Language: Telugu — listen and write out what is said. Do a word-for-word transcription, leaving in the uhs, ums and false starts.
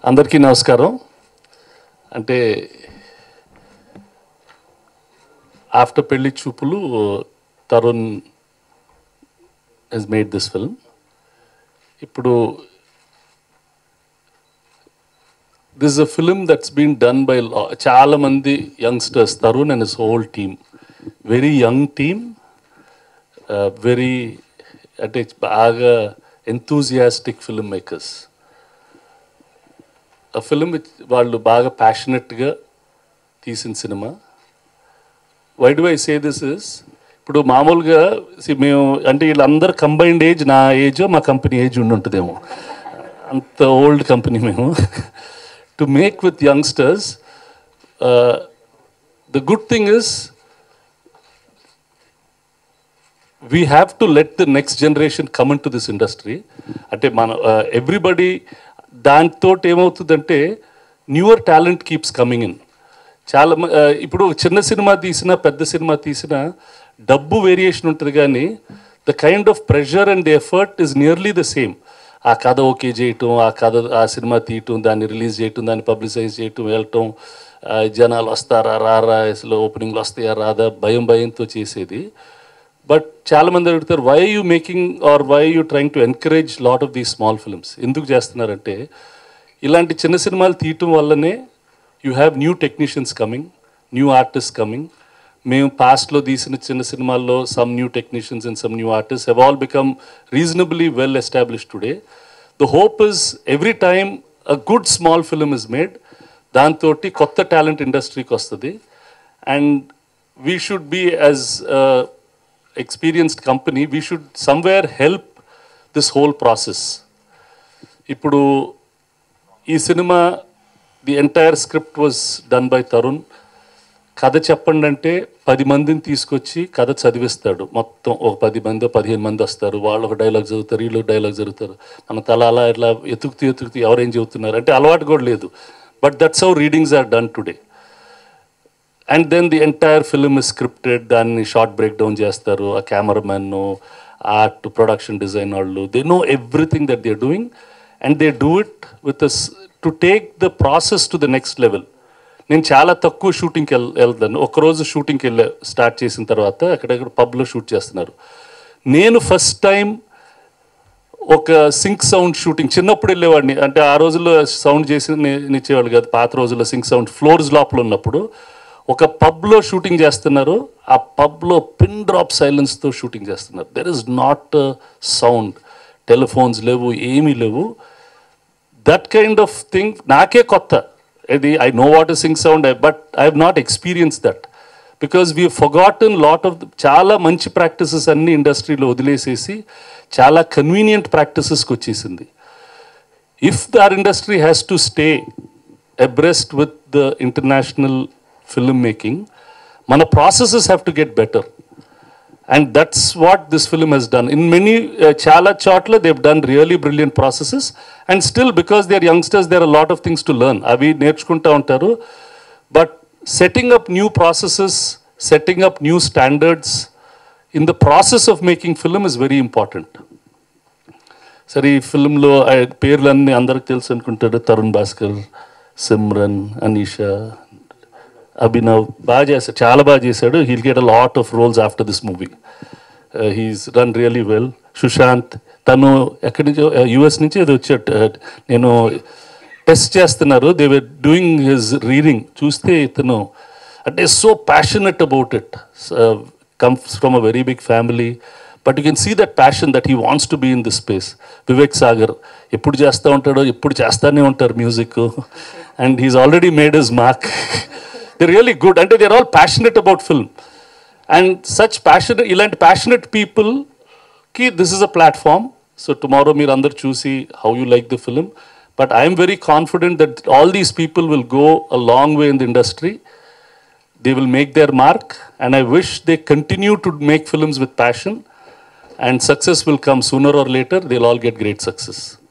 అందరికీ నమస్కారం. అంటే ఆఫ్టర్ పెళ్లి చూపులు Tarun has made this film. ఇప్పుడు this is a film that's been done by చాలా మంది youngsters, Tarun and his whole team. Very young team, uh, very అంటే బాగా enthusiastic filmmakers. ఆ ఫిలిం వాళ్ళు బాగా ప్యాషనెట్గా తీసిన సినిమా. Why do I say this is, ఇప్పుడు మామూలుగా మేము అంటే వీళ్ళందరూ కంబైన్డ్ ఏజ్ నా ఏజ్ మా కంపెనీ ఏజ్ ఉండి ఉంటుందేమో, అంత ఓల్డ్ కంపెనీ మేము. To make with youngsters, the good thing is we have to let the next generation come in to this industry. అంటే మన ఎవ్రీబడి దాంతో ఏమవుతుందంటే newer talent keeps coming in. చాలా ఇప్పుడు చిన్న సినిమా తీసినా పెద్ద సినిమా తీసినా డబ్బు వేరియేషన్ ఉంటుంది, కానీ the kind of pressure and the effort is nearly the same. ఆ కథ ఓకే చేయటం, ఆ కథ ఆ సినిమా తీయటం, దాన్ని రిలీజ్ చేయటం, దాన్ని పబ్లిసైజ్ చేయటం, వెళ్ళటం, జనాలు వస్తారా రారా, అసలు ఓపెనింగ్లు వస్తాయా రాదా, భయం భయంతో చేసేది. బట్ చాలామంది అడుగుతారు, why you making or why you trying to encourage lot of these small films. ఎందుకు చేస్తున్నారంటే ఇలాంటి చిన్న సినిమాలు తీయటం వల్లనే you have new technicians coming, new artist coming. మేము పాస్ట్లో తీసిన చిన్న సినిమాల్లో some new technicians and some new artist have all become reasonably well established today. The hope is every time a good small film is made, దాంతో కొత్త టాలెంట్ ఇండస్ట్రీకి వస్తుంది. And we should be as experienced company, we should somewhere help this whole process. Ippudu ee cinema, the entire script was done by Tarun. Kada cheppandante పది మందిని తీసుకొచ్చి కథ చదివిస్తాడు. మొత్తం ఒక పది మంది పదిహేను మంది వస్తారు, వాళ్ళు ఒక డైలాగ్ చదువుతారు, వీళ్ళు డైలాగ్ చదువుతారు. మన తల అలా ఇట్లా ఎతుకుతూ ఎతుకుతూ ఎవరేం చెబుతున్నారు అంటే అలవాటు కూడా లేదు. But that's how readings are done today. And then the entire film is scripted, దాన్ని షార్ట్ బ్రేక్ డౌన్ చేస్తారు. ఆ కెమెరామెన్, ఆర్ట్, ప్రొడక్షన్ డిజైన్ వాళ్ళు, they know everything that they are doing and they do it with to take the process to the next level. నేను చాలా తక్కువ షూటింగ్కి వెళ్ వెళ్తాను ఒకరోజు షూటింగ్కి వెళ్ళా స్టార్ట్ చేసిన తర్వాత అక్కడక్కడ పబ్లో షూట్ చేస్తున్నారు. నేను ఫస్ట్ టైం ఒక సింక్ సౌండ్ షూటింగ్ చిన్నప్పుడు వెళ్ళేవాడిని, అంటే ఆ రోజుల్లో సౌండ్ చేసి ఇచ్చేవాళ్ళు కాదు, పాత రోజుల్లో సింక్ సౌండ్ ఫ్లోర్స్ లోపల ఉన్నప్పుడు ఒక పబ్లో షూటింగ్ చేస్తున్నారు. ఆ పబ్లో పిన్ డ్రాప్ సైలెన్స్తో షూటింగ్ చేస్తున్నారు. There is not sound, telephones లేవు, ఏమీ లేవు. దట్ కైండ్ ఆఫ్ థింగ్ నాకే కొత్త. ఇది I know what is sync sound, but I have not experience that because we forgotten lot of చాలా మంచి ప్రాక్టీసెస్ అన్ని ఇండస్ట్రీలో వదిలేసేసి చాలా కన్వీనియంట్ ప్రాక్టీసెస్కి వచ్చేసింది. If their industry has to stay abreast with the international film making, mana processes have to get better, and that's what this film has done. In many uh, chala chotla they've done really brilliant processes, and still because they are youngsters there are a lot of things to learn, avi nerchukunta untaru. But setting up new processes, setting up new standards in the process of making film is very important. Sari film lo పేర్లన్నీ అందరికి తెలుసు అనుకుంటారు. తరుణ్ భాస్కర్, సిమ్రన్, అనీషా, అభినవ్ బాగా చేశాడు, చాలా బాగా చేశాడు. He'll get a lot of roles after this movie. He's run really well. Sushant, తను ఎక్కడి నుంచో యూఎస్ నుంచి అది వచ్చాడు. నేను టెస్ట్ చేస్తున్నారు, they were doing his reading. చూస్తే ఇతను అంటే so passionate about it, comes from a very big family, but you can see that passion that he wants to be in this space. Vivek Sagar ఎప్పుడు చేస్తూ ఉంటాడో, ఎప్పుడు చేస్తూనే ఉంటారు music, and he's already made his mark. They're really good, and they're all passionate about film. And such passionate, ilanti passionate people ki this is a platform. So tomorrow meer andar choose how you like the film. But I am very confident that all these people will go a long way in the industry. They will make their mark, and I wish they continue to make films with passion, and success will come sooner or later. They'll all get great success.